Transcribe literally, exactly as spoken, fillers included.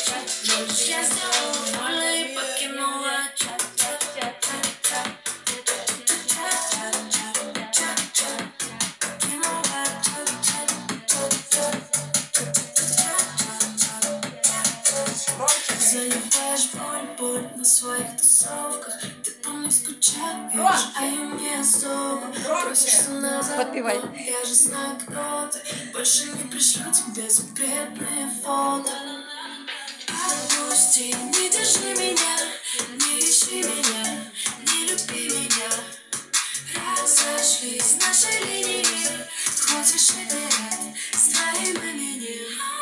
Ночь я сделала вольно и покинула чат. Заливаешь боль, боль на своих тусовках. Ты по мне скучаешь, а я не особо. Просишься назад, Подпевай. Я же знаю, кто ты. Больше не пришлю тебе запретные фото. Отпусти, не держи меня, не ищи меня, не люби меня. Разошлись наши линии. Хочешь играть с твоим именем?